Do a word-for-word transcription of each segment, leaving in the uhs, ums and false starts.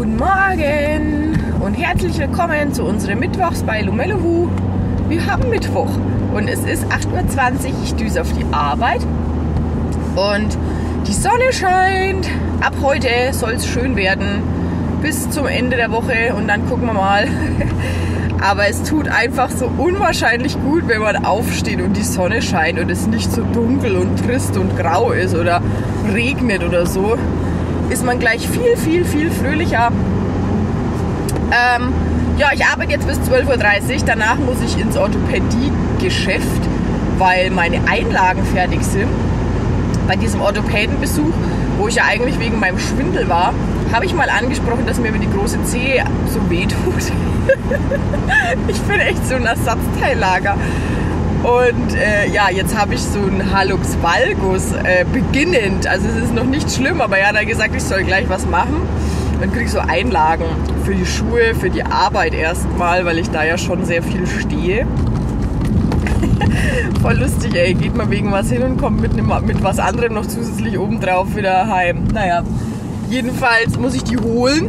Guten Morgen und herzlich willkommen zu unserem Mittwochs bei Lumeluhu. Wir haben Mittwoch und es ist acht Uhr zwanzig, ich düse auf die Arbeit und die Sonne scheint. Ab heute soll es schön werden bis zum Ende der Woche und dann gucken wir mal. Aber es tut einfach so unwahrscheinlich gut, wenn man aufsteht und die Sonne scheint und es nicht so dunkel und trist und grau ist oder regnet oder so. Ist man gleich viel, viel, viel fröhlicher. Ähm, ja, ich arbeite jetzt bis zwölf Uhr dreißig. Danach muss ich ins Orthopädiegeschäft, weil meine Einlagen fertig sind. Bei diesem Orthopädenbesuch, wo ich ja eigentlich wegen meinem Schwindel war, habe ich mal angesprochen, dass mir die große Zehe so weh tut. Ich bin echt so ein Ersatzteillager. Und äh, ja, jetzt habe ich so einen Hallux valgus äh, beginnend. Also es ist noch nicht schlimm, aber er hat ja gesagt, ich soll gleich was machen. Dann kriege ich so Einlagen für die Schuhe, für die Arbeit erstmal, weil ich da ja schon sehr viel stehe. Voll lustig, ey. Geht mal wegen was hin und kommt mit, einem, mit was anderem noch zusätzlich obendrauf wieder heim. Naja, jedenfalls muss ich die holen.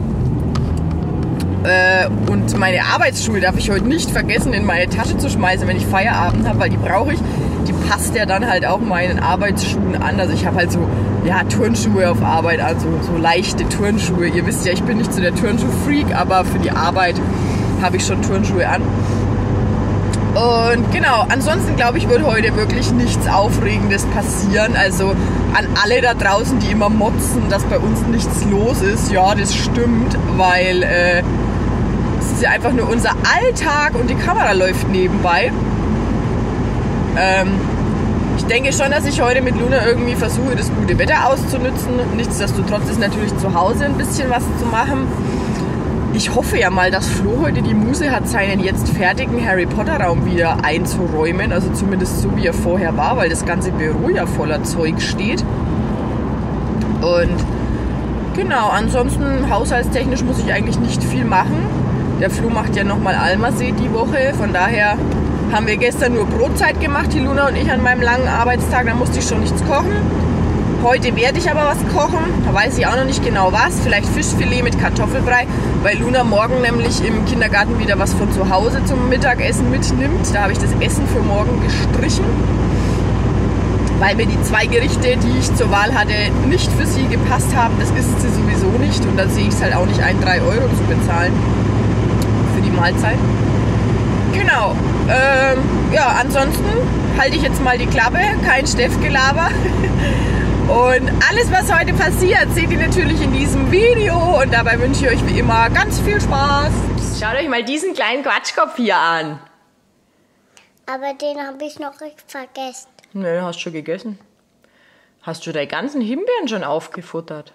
Äh, und meine Arbeitsschuhe darf ich heute nicht vergessen, in meine Tasche zu schmeißen, wenn ich Feierabend habe, weil die brauche ich. Die passt ja dann halt auch meinen Arbeitsschuhen an. Also ich habe halt so, ja, Turnschuhe auf Arbeit an, so, so leichte Turnschuhe. Ihr wisst ja, ich bin nicht so der Turnschuh-Freak, aber für die Arbeit habe ich schon Turnschuhe an. Und genau, ansonsten glaube ich, wird heute wirklich nichts Aufregendes passieren. Also an alle da draußen, die immer motzen, dass bei uns nichts los ist. Ja, das stimmt, weil äh, es ist ja einfach nur unser Alltag und die Kamera läuft nebenbei. Ähm, ich denke schon, dass ich heute mit Luna irgendwie versuche, das gute Wetter auszunutzen. Nichtsdestotrotz ist natürlich zu Hause ein bisschen was zu machen. Ich hoffe ja mal, dass Flo heute die Muße hat, seinen jetzt fertigen Harry Potter Raum wieder einzuräumen. Also zumindest so, wie er vorher war, weil das ganze Büro ja voller Zeug steht. Und genau, ansonsten haushaltstechnisch muss ich eigentlich nicht viel machen. Der Flo macht ja nochmal Almasee die Woche. Von daher haben wir gestern nur Brotzeit gemacht, die Luna und ich, an meinem langen Arbeitstag. Da musste ich schon nichts kochen. Heute werde ich aber was kochen, da weiß ich auch noch nicht genau was, vielleicht Fischfilet mit Kartoffelbrei, weil Luna morgen nämlich im Kindergarten wieder was von zu Hause zum Mittagessen mitnimmt. Da habe ich das Essen für morgen gestrichen, weil mir die zwei Gerichte, die ich zur Wahl hatte, nicht für sie gepasst haben. Das isst sie sowieso nicht und dann sehe ich es halt auch nicht ein, drei Euro zu bezahlen für die Mahlzeit. Genau, ähm, ja, ansonsten halte ich jetzt mal die Klappe, kein Steffgelaber. Und alles, was heute passiert, seht ihr natürlich in diesem Video. Und dabei wünsche ich euch wie immer ganz viel Spaß. Schaut euch mal diesen kleinen Quatschkopf hier an. Aber den habe ich noch nicht vergessen. Nö, hast schon gegessen. Hast du deine ganzen Himbeeren schon aufgefuttert?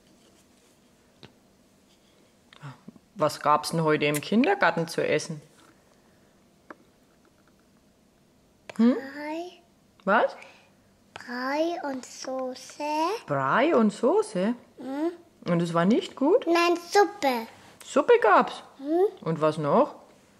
Was gab's denn heute im Kindergarten zu essen? Hm? Brei. Was? Brei und Soße. Brei und Soße? Mhm. Und es war nicht gut? Nein, Suppe. Suppe gab's? Mhm. Und was noch?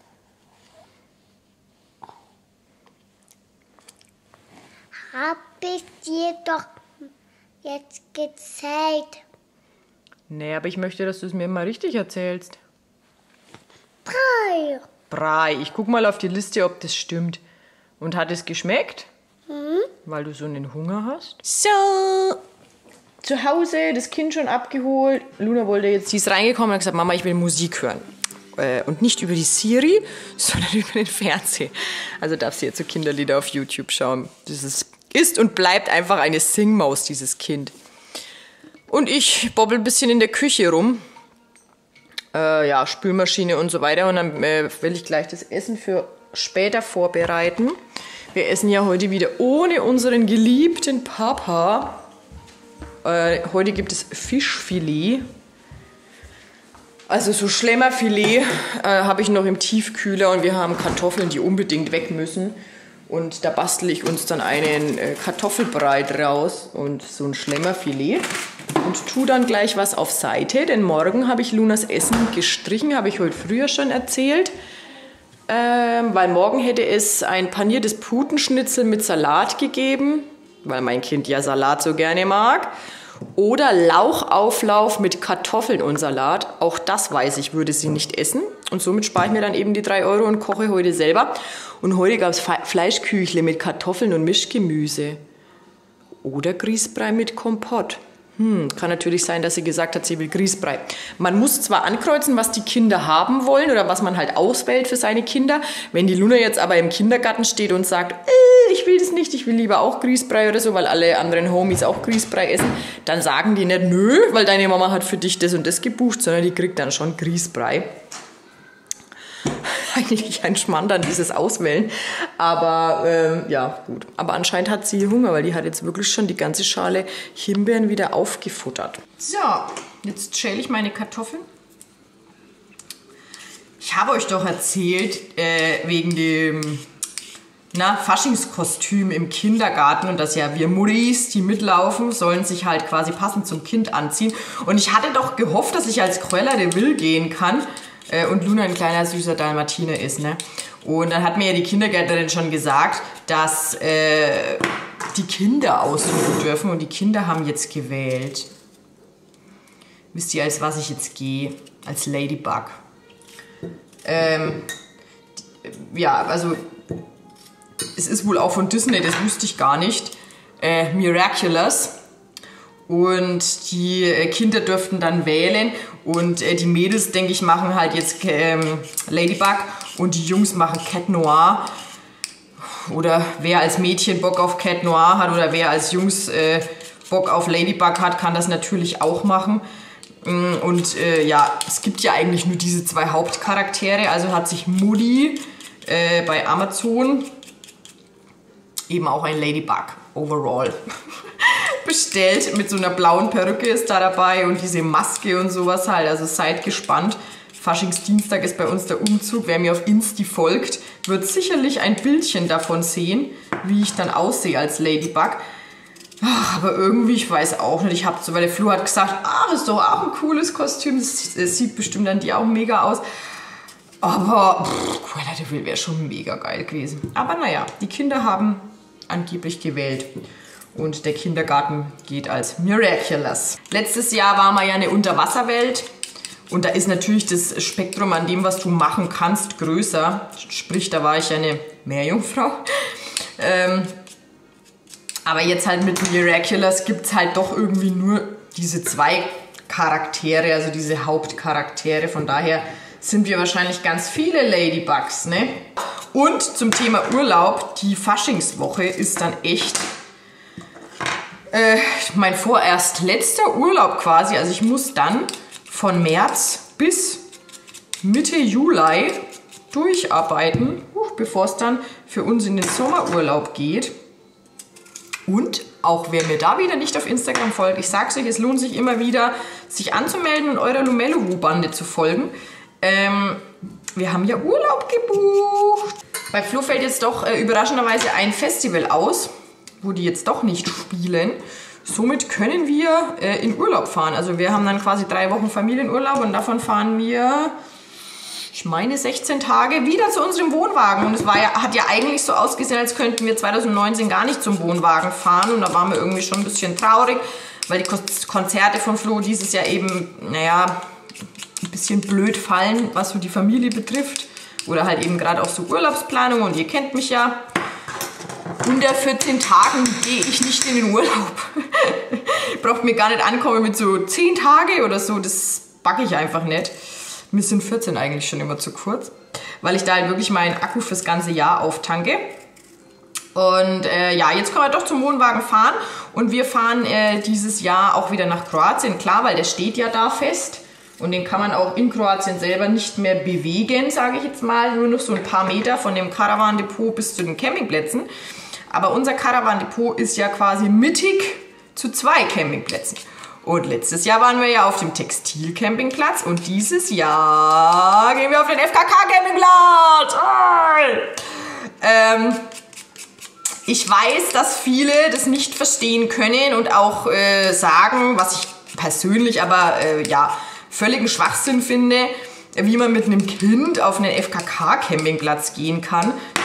Hab ich dir doch jetzt gezeigt. Nee, aber ich möchte, dass du es mir mal richtig erzählst. Brei. Brei. Ich guck mal auf die Liste, ob das stimmt. Und hat es geschmeckt? Mhm. Weil du so einen Hunger hast. So, zu Hause, das Kind schon abgeholt. Luna wollte jetzt, sie ist reingekommen und hat gesagt, Mama, ich will Musik hören. Äh, und nicht über die Siri, sondern über den Fernseher. Also darf sie jetzt so Kinderlieder auf YouTube schauen. Das ist, ist und bleibt einfach eine Singmaus, dieses Kind. Und ich bobbel ein bisschen in der Küche rum. Äh, ja, Spülmaschine und so weiter. Und dann äh, will ich gleich das Essen für später vorbereiten. Wir essen ja heute wieder ohne unseren geliebten Papa. Äh, heute gibt es Fischfilet. Also so Schlemmerfilet äh, habe ich noch im Tiefkühler und wir haben Kartoffeln, die unbedingt weg müssen. Und da bastel ich uns dann einen äh, Kartoffelbrei draus und so ein Schlemmerfilet. Und tue dann gleich was auf Seite, denn morgen habe ich Lunas Essen gestrichen, habe ich heute früher schon erzählt. Ähm, weil morgen hätte es ein paniertes Putenschnitzel mit Salat gegeben, weil mein Kind ja Salat so gerne mag. Oder Lauchauflauf mit Kartoffeln und Salat. Auch das weiß ich, würde sie nicht essen. Und somit spare ich mir dann eben die drei Euro und koche heute selber. Und heute gab es Fleischküchle mit Kartoffeln und Mischgemüse. Oder Grießbrei mit Kompott. Hm, kann natürlich sein, dass sie gesagt hat, sie will Grießbrei. Man muss zwar ankreuzen, was die Kinder haben wollen oder was man halt auswählt für seine Kinder. Wenn die Luna jetzt aber im Kindergarten steht und sagt, äh, ich will das nicht, ich will lieber auch Grießbrei oder so, weil alle anderen Homies auch Grießbrei essen, dann sagen die nicht, nö, weil deine Mama hat für dich das und das gebucht, sondern die kriegt dann schon Grießbrei. Eigentlich ein Schmand an dieses Auswählen, aber ähm, ja, gut. Aber anscheinend hat sie Hunger, weil die hat jetzt wirklich schon die ganze Schale Himbeeren wieder aufgefuttert. So, jetzt schäle ich meine Kartoffeln. Ich habe euch doch erzählt, äh, wegen dem na, Faschingskostüm im Kindergarten und dass ja wir Muttis, die mitlaufen, sollen sich halt quasi passend zum Kind anziehen. Und ich hatte doch gehofft, dass ich als Cruella de Vil gehen kann. Und Luna ein kleiner süßer Dalmatiner ist, ne? Und dann hat mir ja die Kindergärtnerin schon gesagt, dass äh, die Kinder aussuchen dürfen und die Kinder haben jetzt gewählt. Wisst ihr, als was ich jetzt gehe? Als Ladybug. Ähm, ja, also es ist wohl auch von Disney, das wusste ich gar nicht. Äh, Miraculous. Und die Kinder dürften dann wählen und äh, die Mädels, denke ich, machen halt jetzt ähm, Ladybug und die Jungs machen Cat Noir. Oder wer als Mädchen Bock auf Cat Noir hat oder wer als Jungs äh, Bock auf Ladybug hat, kann das natürlich auch machen. Und äh, ja, es gibt ja eigentlich nur diese zwei Hauptcharaktere, also hat sich Moody äh, bei Amazon eben auch ein Ladybug Overall bestellt. Mit so einer blauen Perücke ist da dabei und diese Maske und sowas halt. Also seid gespannt. Faschingsdienstag ist bei uns der Umzug. Wer mir auf Insta folgt, wird sicherlich ein Bildchen davon sehen, wie ich dann aussehe als Ladybug. Ach, aber irgendwie, ich weiß auch nicht. Ich habe so, weil der Flo hat gesagt, ah, das ist doch auch ein cooles Kostüm. Das, das sieht bestimmt an dir auch mega aus. Aber Cruella de Vil wäre schon mega geil gewesen. Aber naja, die Kinder haben angeblich gewählt. Und der Kindergarten geht als Miraculous. Letztes Jahr waren wir ja eine Unterwasserwelt. Und da ist natürlich das Spektrum an dem, was du machen kannst, größer. Sprich, da war ich ja eine Meerjungfrau. Ähm, aber jetzt halt mit Miraculous gibt es halt doch irgendwie nur diese zwei Charaktere, also diese Hauptcharaktere. Von daher sind wir wahrscheinlich ganz viele Ladybugs, ne? Und zum Thema Urlaub, die Faschingswoche ist dann echt äh, mein vorerst letzter Urlaub quasi. Also ich muss dann von März bis Mitte Juli durcharbeiten, bevor es dann für uns in den Sommerurlaub geht. Und auch wer mir da wieder nicht auf Instagram folgt, ich sag's euch, es lohnt sich immer wieder, sich anzumelden und eurer Lumello-Bande zu folgen. Ähm, wir haben ja Urlaub gebucht. Bei Flo fällt jetzt doch äh, überraschenderweise ein Festival aus, wo die jetzt doch nicht spielen. Somit können wir äh, in Urlaub fahren. Also wir haben dann quasi drei Wochen Familienurlaub und davon fahren wir, ich meine, sechzehn Tage wieder zu unserem Wohnwagen. Und es war ja, hat ja eigentlich so ausgesehen, als könnten wir zwanzig neunzehn gar nicht zum Wohnwagen fahren. Und da waren wir irgendwie schon ein bisschen traurig, weil die Konzerte von Flo dieses Jahr eben, naja, ein bisschen blöd fallen, was so die Familie betrifft. Oder halt eben gerade auch so Urlaubsplanung. Und ihr kennt mich ja. Unter vierzehn Tagen gehe ich nicht in den Urlaub. Braucht mir gar nicht ankommen mit so zehn Tage oder so. Das backe ich einfach nicht. Mir sind vierzehn eigentlich schon immer zu kurz. Weil ich da halt wirklich meinen Akku fürs ganze Jahr auftanke. Und äh, ja, jetzt können wir doch zum Wohnwagen fahren. Und wir fahren äh, dieses Jahr auch wieder nach Kroatien. Klar, weil der steht ja da fest. Und den kann man auch in Kroatien selber nicht mehr bewegen, sage ich jetzt mal. Nur noch so ein paar Meter von dem Caravan-Depot bis zu den Campingplätzen. Aber unser Caravan-Depot ist ja quasi mittig zu zwei Campingplätzen. Und letztes Jahr waren wir ja auf dem Textil-Campingplatz. Und dieses Jahr gehen wir auf den F K K-Campingplatz. Oh! Ähm, ich weiß, dass viele das nicht verstehen können und auch äh, sagen, was ich persönlich aber, äh, ja... völligen Schwachsinn finde, wie man mit einem Kind auf einen F K K-Campingplatz gehen kann. Das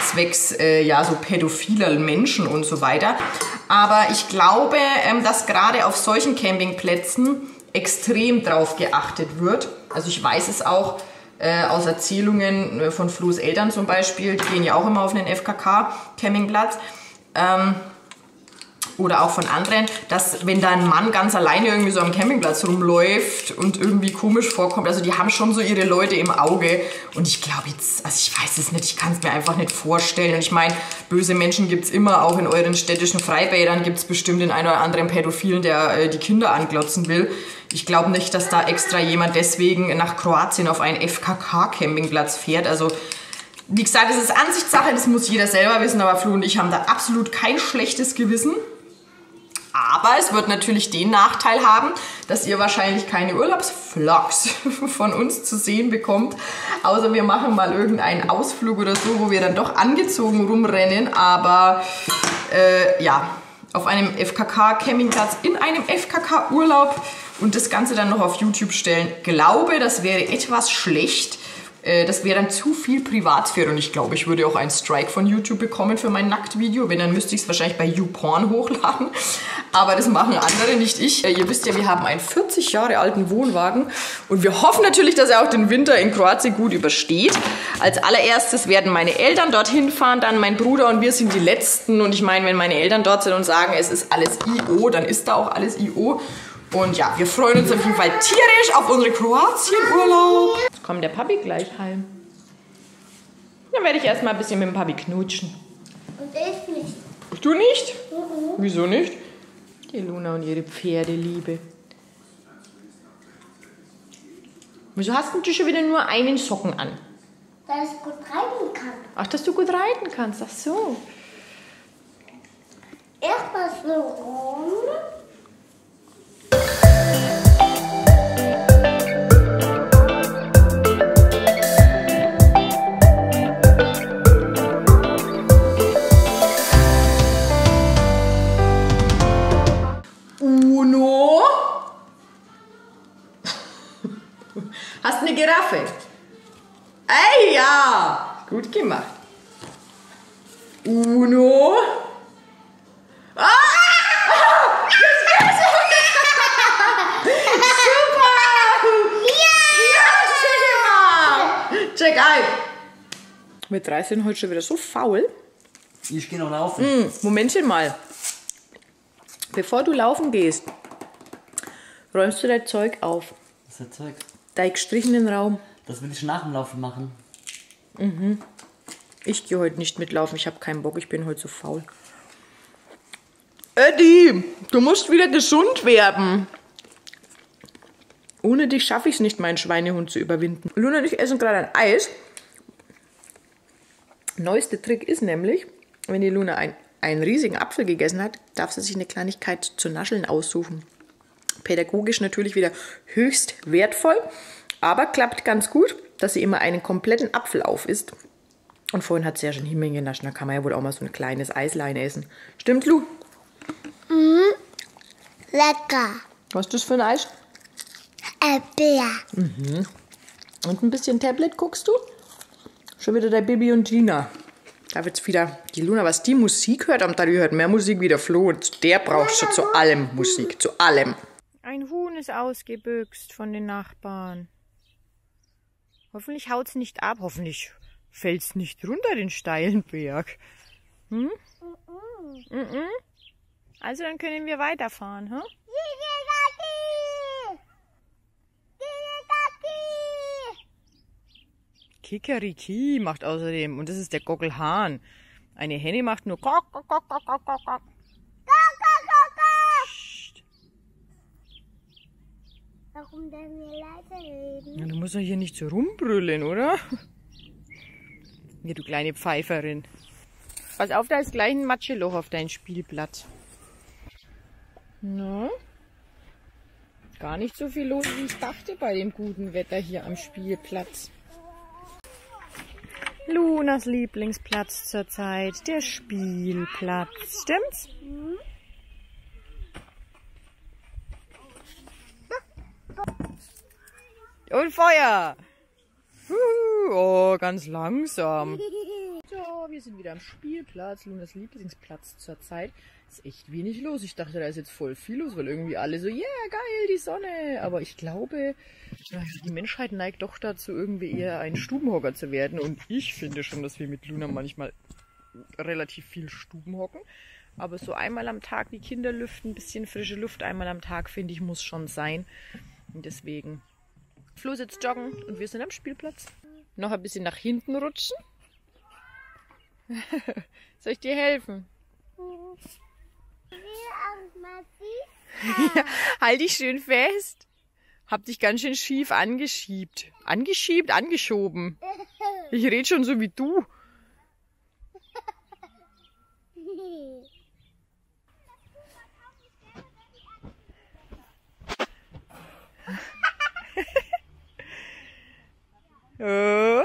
zwecks äh, ja, so pädophiler Menschen und so weiter. Aber ich glaube, ähm, dass gerade auf solchen Campingplätzen extrem drauf geachtet wird. Also ich weiß es auch äh, aus Erzählungen von Flo's Eltern zum Beispiel, die gehen ja auch immer auf einen F K K-Campingplatz. Ähm, Oder auch von anderen, dass wenn da ein Mann ganz alleine irgendwie so am Campingplatz rumläuft und irgendwie komisch vorkommt, also die haben schon so ihre Leute im Auge. Und ich glaube jetzt, also ich weiß es nicht, ich kann es mir einfach nicht vorstellen. Und ich meine, böse Menschen gibt es immer, auch in euren städtischen Freibädern gibt es bestimmt den einen oder anderen Pädophilen, der äh, die Kinder anglotzen will. Ich glaube nicht, dass da extra jemand deswegen nach Kroatien auf einen F K K-Campingplatz fährt. Also wie gesagt, das ist Ansichtssache, das muss jeder selber wissen, aber Flo und ich haben da absolut kein schlechtes Gewissen. Aber es wird natürlich den Nachteil haben, dass ihr wahrscheinlich keine Urlaubsvlogs von uns zu sehen bekommt. Außer wir machen mal irgendeinen Ausflug oder so, wo wir dann doch angezogen rumrennen. Aber äh, ja, auf einem F K K-Campingplatz, in einem F K K-Urlaub und das Ganze dann noch auf YouTube stellen, glaube, das wäre etwas schlecht. Das wäre dann zu viel Privatsphäre und ich glaube, ich würde auch einen Strike von YouTube bekommen für mein Nacktvideo. Wenn, dann müsste ich es wahrscheinlich bei YouPorn hochladen. Aber das machen andere, nicht ich. Ihr wisst ja, wir haben einen vierzig Jahre alten Wohnwagen und wir hoffen natürlich, dass er auch den Winter in Kroatien gut übersteht. Als allererstes werden meine Eltern dorthin fahren, dann mein Bruder und wir sind die Letzten. Und ich meine, wenn meine Eltern dort sind und sagen, es ist alles I O, dann ist da auch alles I O. Und ja, wir freuen uns auf jeden Fall tierisch auf unsere Kroatien-Urlaub. Jetzt kommt der Papi gleich heim. Dann werde ich erstmal ein bisschen mit dem Papi knutschen. Und ich nicht. Du nicht? Mhm. Wieso nicht? Die Luna und ihre Pferdeliebe. Wieso hast du schon wieder nur einen Socken an? Dass ich gut reiten kann. Ach, dass du gut reiten kannst. Ach so. Erstmal so rum. Uno. Hast eine Giraffe? Ey, ja. Gut gemacht. Uno. Ah! Super! Ja! Ja, check ein! Wir drei sind heute schon wieder so faul. Ich gehe noch laufen. Mm, Momentchen mal. Bevor du laufen gehst, räumst du dein Zeug auf. Was ist das Zeug? Dein gestrichenen Raum. Das will ich nach dem Laufen machen. Mhm. Ich gehe heute nicht mitlaufen. Ich habe keinen Bock. Ich bin heute so faul. Eddie, du musst wieder gesund werden. Ohne dich schaffe ich es nicht, meinen Schweinehund zu überwinden. Luna und ich essen gerade ein Eis. Neuester Trick ist nämlich, wenn die Luna ein, einen riesigen Apfel gegessen hat, darf sie sich eine Kleinigkeit zu nascheln aussuchen. Pädagogisch natürlich wieder höchst wertvoll, aber klappt ganz gut, dass sie immer einen kompletten Apfel auf isst. Und vorhin hat sie ja schon Himmeln genascht, da kann man ja wohl auch mal so ein kleines Eislein essen. Stimmt, Lu? Mhm. Lecker. Was ist das für ein Eis? Erdbeer. Mhm. Und ein bisschen Tablet guckst du? Schon wieder der Bibi und Gina. Da wird's wieder, die Luna, was die Musik hört, am Tag hört mehr Musik wie der Flo. Und der braucht schon zu allem Musik, zu allem. Ein Huhn ist ausgebüxt von den Nachbarn. Hoffentlich haut's nicht ab, hoffentlich fällt's nicht runter den steilen Berg. Hm? Mhm. Mhm. Also dann können wir weiterfahren, hm? Kikeriki macht außerdem, und das ist der Gockelhahn. Eine Henne macht nur Kok, Kok, Kok, Kok, Kok, Kok, Kok. Psst. Warum denn wir leise reden? Ja, du musst doch hier nicht so rumbrüllen, oder? Ja, du kleine Pfeiferin. Pass auf, da ist gleich ein Matscheloch auf deinem Spielplatz. Na? Gar nicht so viel los, wie ich dachte bei dem guten Wetter hier am Spielplatz. Lunas Lieblingsplatz zurzeit, der Spielplatz. Stimmt's? Mhm. Und Feuer! Juhu. Oh, ganz langsam. So, wir sind wieder am Spielplatz. Lunas Lieblingsplatz zurzeit. Ist echt wenig los. Ich dachte, da ist jetzt voll viel los, weil irgendwie alle so, ja, yeah, geil, die Sonne. Aber ich glaube, die Menschheit neigt doch dazu, irgendwie eher ein Stubenhocker zu werden. Und ich finde schon, dass wir mit Luna manchmal relativ viel Stuben hocken. Aber so einmal am Tag die Kinder lüften, ein bisschen frische Luft einmal am Tag, finde ich, muss schon sein. Und deswegen, Flo sitzt joggen und wir sind am Spielplatz. Noch ein bisschen nach hinten rutschen. Soll ich dir helfen? Ja, halt dich schön fest. Hab dich ganz schön schief angeschiebt. Angeschiebt, angeschoben. Ich rede schon so wie du. Oh.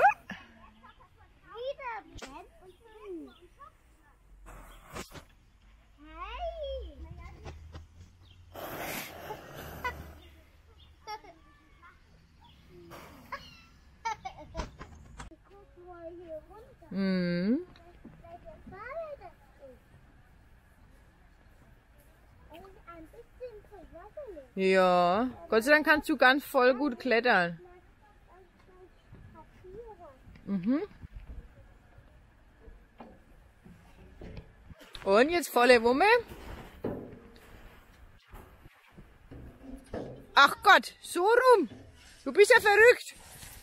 Mhm. Ja, Gott sei Dank kannst du ganz voll gut klettern. Mhm. Und jetzt volle Wumme. Ach Gott, so rum. Du bist ja verrückt.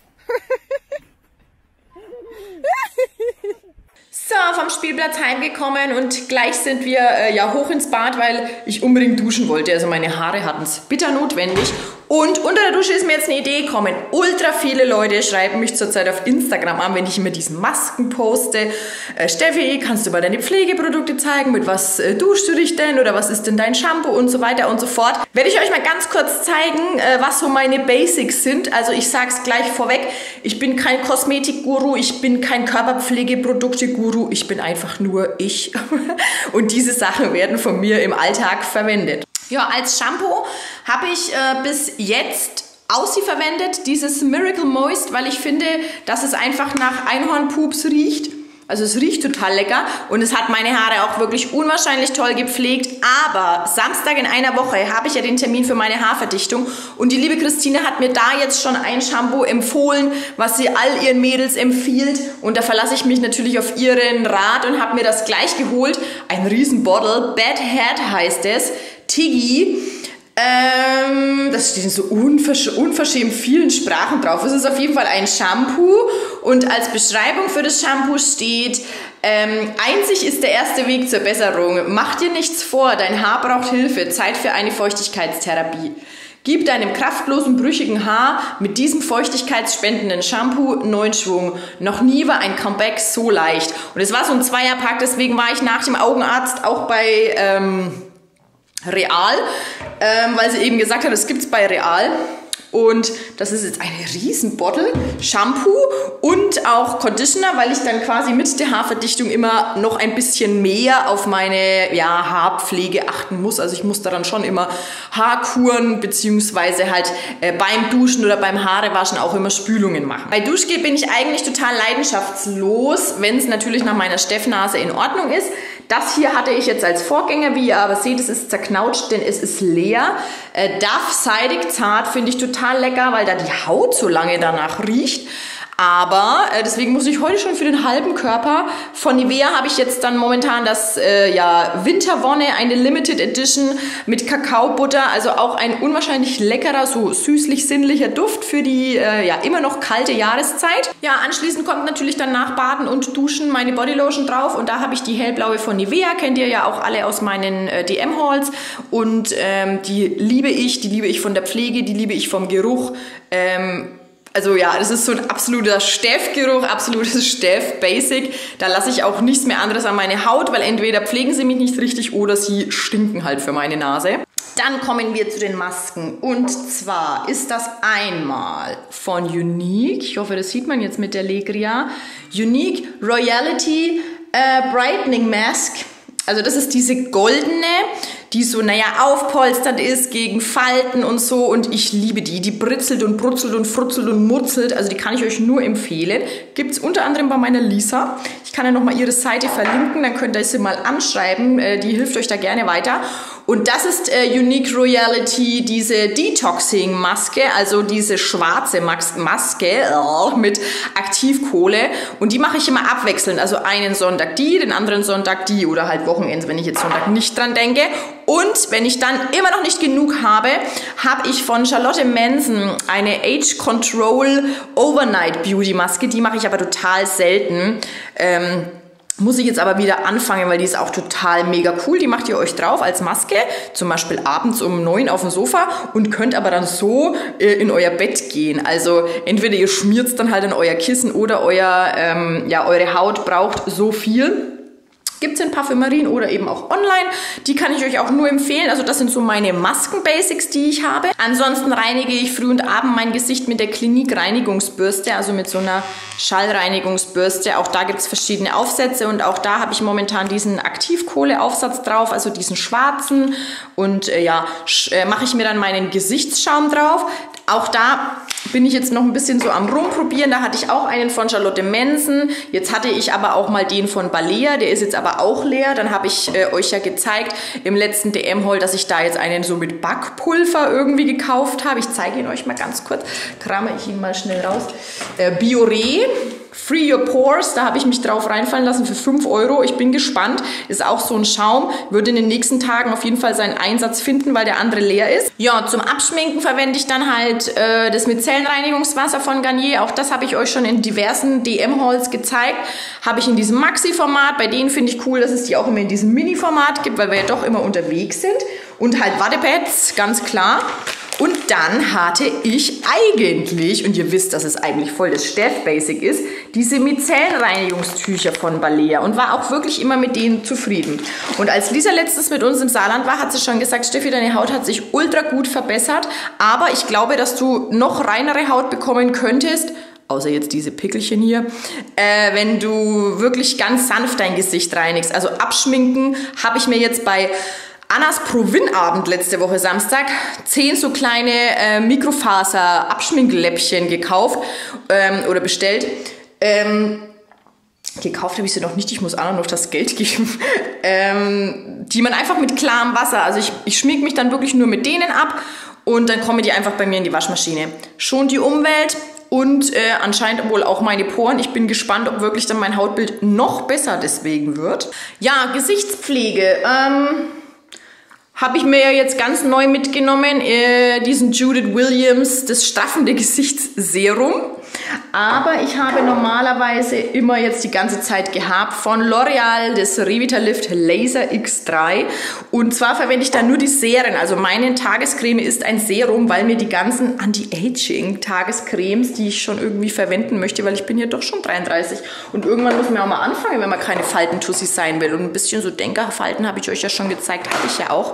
So, vom Spielplatz heimgekommen und gleich sind wir äh, ja hoch ins Bad, weil ich unbedingt duschen wollte. Also meine Haare hatten es bitter notwendig. Und unter der Dusche ist mir jetzt eine Idee gekommen. Ultra viele Leute schreiben mich zurzeit auf Instagram an, wenn ich immer diesen Masken poste. Äh, Steffi, kannst du mal deine Pflegeprodukte zeigen? Mit was äh, duschst du dich denn? Oder was ist denn dein Shampoo? Und so weiter und so fort. Werde ich euch mal ganz kurz zeigen, äh, was so meine Basics sind. Also ich sage es gleich vorweg. Ich bin kein Kosmetikguru. Ich bin kein Körperpflegeprodukte-Guru. Ich bin einfach nur ich. Und diese Sachen werden von mir im Alltag verwendet. Ja, als Shampoo habe ich äh, bis jetzt Aussie verwendet, dieses Miracle Moist, weil ich finde, dass es einfach nach Einhornpups riecht. Also es riecht total lecker und es hat meine Haare auch wirklich unwahrscheinlich toll gepflegt. Aber Samstag in einer Woche habe ich ja den Termin für meine Haarverdichtung und die liebe Christine hat mir da jetzt schon ein Shampoo empfohlen, was sie all ihren Mädels empfiehlt. Und da verlasse ich mich natürlich auf ihren Rat und habe mir das gleich geholt. Ein riesen Bottle, Bad Head heißt es, Tiggy. Ähm, das steht in so unversch unverschämt vielen Sprachen drauf. Es ist auf jeden Fall ein Shampoo und als Beschreibung für das Shampoo steht, ähm, einzig ist der erste Weg zur Besserung. Mach dir nichts vor, dein Haar braucht Hilfe, Zeit für eine Feuchtigkeitstherapie. Gib deinem kraftlosen, brüchigen Haar mit diesem feuchtigkeitsspendenden Shampoo neuen Schwung. Noch nie war ein Comeback so leicht. Und es war so ein Zweierpack, deswegen war ich nach dem Augenarzt auch bei ähm, Real, ähm, weil sie eben gesagt hat, das gibt's bei Real. Und das ist jetzt eine riesen Bottle Shampoo und auch Conditioner, weil ich dann quasi mit der Haarverdichtung immer noch ein bisschen mehr auf meine ja, Haarpflege achten muss. Also ich muss daran schon immer Haarkuren beziehungsweise halt äh, beim Duschen oder beim Haarewaschen auch immer Spülungen machen. Bei Duschgel bin ich eigentlich total leidenschaftslos, wenn es natürlich nach meiner Steffnase in Ordnung ist. Das hier hatte ich jetzt als Vorgänger, wie ihr aber seht, es ist zerknautscht, denn es ist leer. Äh, Duff seidig zart finde ich total lecker, weil da die Haut so lange danach riecht. Aber äh, deswegen muss ich heute schon für den halben Körper. Von Nivea habe ich jetzt dann momentan das äh, ja, Winterwonne, eine Limited Edition mit Kakaobutter. Also auch ein unwahrscheinlich leckerer, so süßlich-sinnlicher Duft für die äh, ja immer noch kalte Jahreszeit. Ja, anschließend kommt natürlich dann nach Baden und Duschen meine Bodylotion drauf. Und da habe ich die hellblaue von Nivea. Kennt ihr ja auch alle aus meinen äh, D M-Hauls. Und ähm, die liebe ich, die liebe ich von der Pflege, die liebe ich vom Geruch. Ähm, Also ja, das ist so ein absoluter Steff-Geruch, absolutes Steff-Basic. Da lasse ich auch nichts mehr anderes an meine Haut, weil entweder pflegen sie mich nicht richtig oder sie stinken halt für meine Nase. Dann kommen wir zu den Masken. Und zwar ist das einmal von Younique. Ich hoffe, das sieht man jetzt mit der Legria. Younique Royalty äh, Brightening Mask. Also das ist diese goldene. die so, naja, aufpolsternd ist gegen Falten und so. Und ich liebe die. Die britzelt und brutzelt und frutzelt und murzelt. Also die kann ich euch nur empfehlen. Gibt es unter anderem bei meiner Lisa. Ich kann ja nochmal ihre Seite verlinken, dann könnt ihr sie mal anschreiben. Die hilft euch da gerne weiter. Und das ist äh, Unique Royalty, diese Detoxing-Maske, also diese schwarze Maske äh, mit Aktivkohle. Und die mache ich immer abwechselnd. Also einen Sonntag die, den anderen Sonntag die oder halt Wochenends, wenn ich jetzt Sonntag nicht dran denke. Und wenn ich dann immer noch nicht genug habe, habe ich von Charlotte Manson eine Age Control Overnight Beauty Maske. Die mache ich aber total selten. Ähm, Muss ich jetzt aber wieder anfangen, weil die ist auch total mega cool. Die macht ihr euch drauf als Maske, zum Beispiel abends um neun auf dem Sofa und könnt aber dann so äh, in euer Bett gehen. Also entweder ihr schmiert dann halt in euer Kissen oder euer, ähm, ja, eure Haut braucht so viel. Gibt es in Parfümerien oder eben auch online. Die kann ich euch auch nur empfehlen. Also das sind so meine Masken-Basics, die ich habe. Ansonsten reinige ich früh und abend mein Gesicht mit der Clinique Reinigungsbürste, also mit so einer Schallreinigungsbürste. Auch da gibt es verschiedene Aufsätze und auch da habe ich momentan diesen Aktivkohleaufsatz drauf, also diesen schwarzen. Und äh, ja, äh, mache ich mir dann meinen Gesichtsschaum drauf. Auch da bin ich jetzt noch ein bisschen so am Rumprobieren. Da hatte ich auch einen von Charlotte Manson. Jetzt hatte ich aber auch mal den von Balea. Der ist jetzt aber auch leer. Dann habe ich äh, euch ja gezeigt im letzten D M-Haul, dass ich da jetzt einen so mit Backpulver irgendwie gekauft habe. Ich zeige ihn euch mal ganz kurz. Krame ich ihn mal schnell raus. Äh, Biore. Free Your Pores, da habe ich mich drauf reinfallen lassen für fünf Euro. Ich bin gespannt. Ist auch so ein Schaum. Würde in den nächsten Tagen auf jeden Fall seinen Einsatz finden, weil der andere leer ist. Ja, zum Abschminken verwende ich dann halt äh, das Micellenreinigungswasser von Garnier. Auch das habe ich euch schon in diversen D M-Hauls gezeigt. Habe ich in diesem Maxi-Format. Bei denen finde ich cool, dass es die auch immer in diesem Mini-Format gibt, weil wir ja doch immer unterwegs sind. Und halt Wattepads, ganz klar. Und dann hatte ich eigentlich, und ihr wisst, dass es eigentlich voll das Steff-Basic ist, diese Micellenreinigungstücher von Balea und war auch wirklich immer mit denen zufrieden. Und als Lisa letztens mit uns im Saarland war, hat sie schon gesagt, Steffi, deine Haut hat sich ultra gut verbessert, aber ich glaube, dass du noch reinere Haut bekommen könntest, außer jetzt diese Pickelchen hier, äh, wenn du wirklich ganz sanft dein Gesicht reinigst. Also abschminken habe ich mir jetzt bei Annas Pro-Win-Abend letzte Woche Samstag zehn so kleine äh, Mikrofaser-Abschminkläppchen gekauft ähm, oder bestellt. Ähm, gekauft habe ich sie noch nicht, ich muss Anna noch das Geld geben. ähm, die man einfach mit klarem Wasser, also ich, ich schmink mich dann wirklich nur mit denen ab und dann kommen die einfach bei mir in die Waschmaschine. Schont die Umwelt und äh, anscheinend wohl auch meine Poren. Ich bin gespannt, ob wirklich dann mein Hautbild noch besser deswegen wird. Ja, Gesichtspflege. Ähm... Habe ich mir ja jetzt ganz neu mitgenommen, äh, diesen Judith Williams, das straffende Gesichtsserum. Aber ich habe normalerweise immer jetzt die ganze Zeit gehabt von L'Oreal das Revitalift Laser X drei. Und zwar verwende ich da nur die Serien. Also meine Tagescreme ist ein Serum, weil mir die ganzen Anti-Aging-Tagescremes, die ich schon irgendwie verwenden möchte, weil ich bin ja doch schon dreiunddreißig. Und irgendwann muss man auch mal anfangen, wenn man keine Faltentussi sein will. Und ein bisschen so Denkerfalten habe ich euch ja schon gezeigt, habe ich ja auch.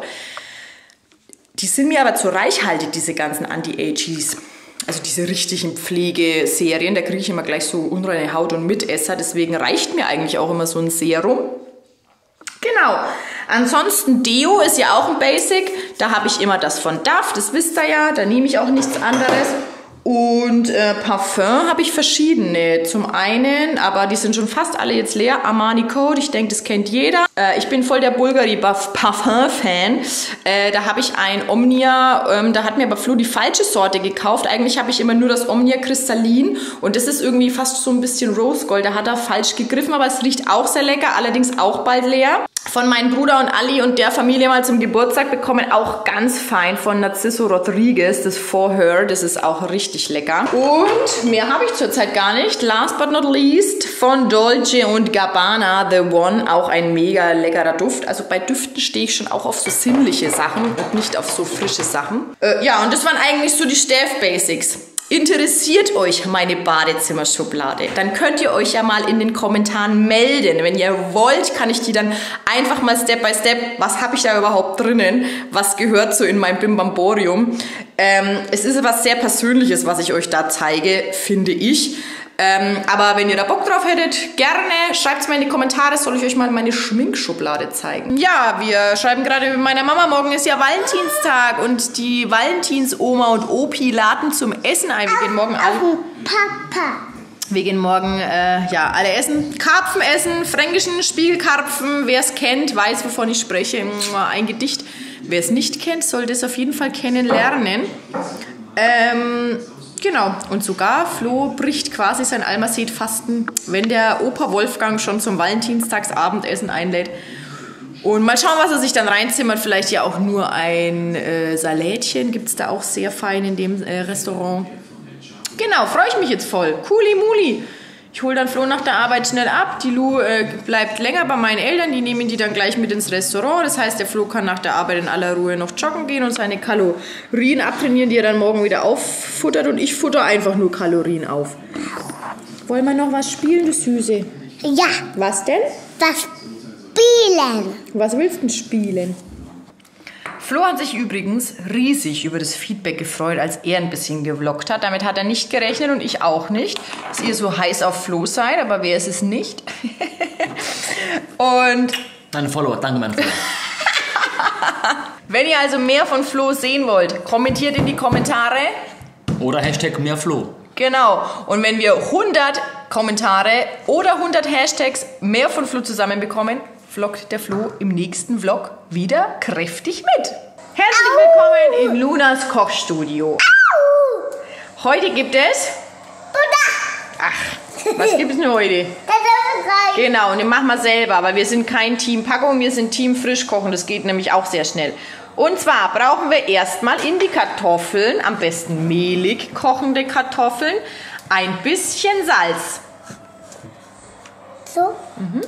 Die sind mir aber zu reichhaltig, diese ganzen Anti-Agies. Also diese richtigen Pflegeserien, da kriege ich immer gleich so unreine Haut und Mitesser. Deswegen reicht mir eigentlich auch immer so ein Serum. Genau. Ansonsten Deo ist ja auch ein Basic. Da habe ich immer das von Dove, das wisst ihr ja. Da nehme ich auch nichts anderes. Und äh, Parfum habe ich verschiedene. Zum einen, aber die sind schon fast alle jetzt leer, Armani Code, ich denke, das kennt jeder. Äh, ich bin voll der Bulgari Parfum-Fan. Äh, da habe ich ein Omnia, ähm, da hat mir aber Flo die falsche Sorte gekauft. Eigentlich habe ich immer nur das Omnia Kristallin und das ist irgendwie fast so ein bisschen Rose Gold. Da hat er falsch gegriffen, aber es riecht auch sehr lecker, allerdings auch bald leer. Von meinem Bruder und Ali und der Familie mal zum Geburtstag bekommen, auch ganz fein von Narciso Rodriguez, das For Her, das ist auch richtig lecker. Und mehr habe ich zurzeit gar nicht. Last but not least von Dolce und Gabbana, The One, auch ein mega leckerer Duft. Also bei Düften stehe ich schon auch auf so sinnliche Sachen und nicht auf so frische Sachen. Äh, ja, und das waren eigentlich so die Steff-Basics. Interessiert euch meine Badezimmerschublade? Dann könnt ihr euch ja mal in den Kommentaren melden. Wenn ihr wollt, kann ich die dann einfach mal Step by Step, was habe ich da überhaupt drinnen? Was gehört so in mein Bimbamborium? Ähm, es ist etwas sehr Persönliches, was ich euch da zeige, finde ich. Ähm, aber wenn ihr da Bock drauf hättet, gerne schreibt es mal in die Kommentare, soll ich euch mal meine Schminkschublade zeigen. Ja, wir schreiben gerade mit meiner Mama, morgen ist ja Valentinstag und die Valentinsoma und Opi laden zum Essen ein. Wir gehen morgen alle. Papa. Wir gehen morgen, äh, ja, alle essen. Karpfen essen, fränkischen Spiegelkarpfen. Wer es kennt, weiß, wovon ich spreche. Ein Gedicht. Wer es nicht kennt, sollte es auf jeden Fall kennenlernen. Ähm... Genau, und sogar Flo bricht quasi sein Almacet-Fasten, wenn der Opa Wolfgang schon zum Valentinstagsabendessen einlädt. Und mal schauen, was er sich dann reinzimmert. Vielleicht ja auch nur ein äh, Salätchen, gibt es da auch sehr fein in dem äh, Restaurant. Genau, freue ich mich jetzt voll. Cooli Muli. Ich hole dann Flo nach der Arbeit schnell ab. Die Lu äh, bleibt länger bei meinen Eltern. Die nehmen die dann gleich mit ins Restaurant. Das heißt, der Flo kann nach der Arbeit in aller Ruhe noch joggen gehen und seine Kalorien abtrainieren, die er dann morgen wieder auffuttert. Und ich futter einfach nur Kalorien auf. Wollen wir noch was spielen, du Süße? Ja, Was denn? das Spielen. Was willst du denn spielen? Flo hat sich übrigens riesig über das Feedback gefreut, als er ein bisschen gevloggt hat. Damit hat er nicht gerechnet und ich auch nicht, dass ihr so heiß auf Flo seid, aber wer ist es nicht? Und Meine Follower, danke mein Follower. wenn ihr also mehr von Flo sehen wollt, kommentiert in die Kommentare. Oder Hashtag mehr Flo. Genau. Und wenn wir hundert Kommentare oder hundert Hashtags mehr von Flo zusammenbekommen, vloggt der Flo im nächsten Vlog wieder kräftig mit. Herzlich willkommen in Lunas Kochstudio. Heute gibt es... Ach, was gibt es denn heute? Genau, und den machen wir selber, aber wir sind kein Team Packung, wir sind Team Frischkochen. Das geht nämlich auch sehr schnell. Und zwar brauchen wir erstmal in die Kartoffeln, am besten mehlig kochende Kartoffeln, ein bisschen Salz. So? Mhm.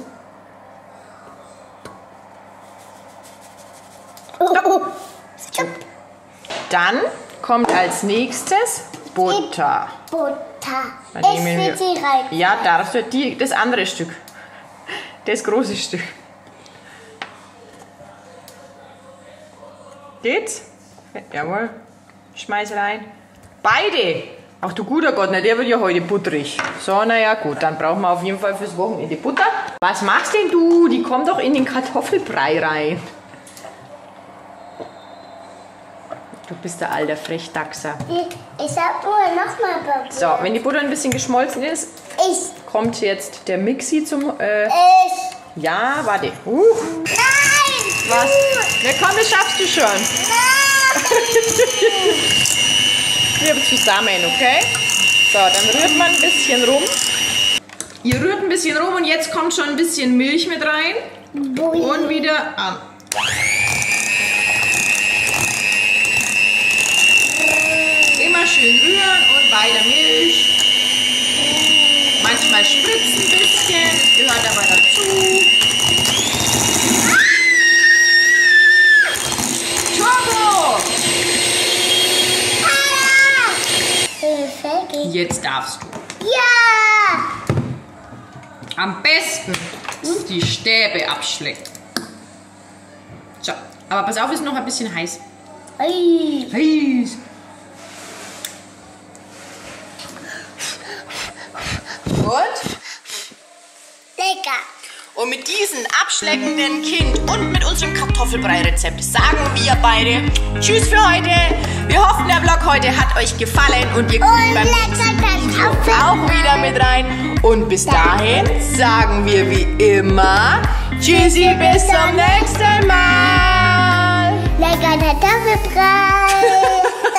Oh. Stopp. Dann kommt als nächstes Butter. Butter. Dann Ich nehmen will wir- sie rein. Ja, darfst du die, das andere Stück. Das große Stück. Geht's? Jawohl. Schmeiß rein. Beide. Ach du guter Gott, na, der wird ja heute butterig. So, naja, gut, dann brauchen wir auf jeden Fall fürs Wochenende Butter. Was machst denn du? Die kommt doch in den Kartoffelbrei rein. Du bist der alter Frechdachser. Ich, ich sag nur nochmal Butter. So, wenn die Butter ein bisschen geschmolzen ist, Ich. kommt jetzt der Mixi zum... Äh, Ich. ja, warte. Uh, Nein! was? Na komm, das schaffst du schon. Wir zusammen, okay? So, dann rührt man ein bisschen rum. Ihr rührt ein bisschen rum und jetzt kommt schon ein bisschen Milch mit rein. Bui. Und wieder an. Immer schön rühren und weiter Milch. Manchmal spritzen ein bisschen, das gehört aber dazu. Turbo! Hilfe, geht. Jetzt darfst du. Ja! Am besten die Stäbe abschlecken. So, aber pass auf, ist noch ein bisschen heiß. Ui. Heiß. Und? Lecker. Und mit diesem abschleckenden Kind und mit unserem Kartoffelbrei-Rezept sagen wir beide Tschüss für heute. Wir hoffen, der Vlog heute hat euch gefallen und ihr guckt Und beim lecker nächsten Video Kartoffeln. auch wieder mit rein. Und bis dahin sagen wir wie immer Tschüssi, bis zum nächsten Mal. Lecker Kartoffelbrei.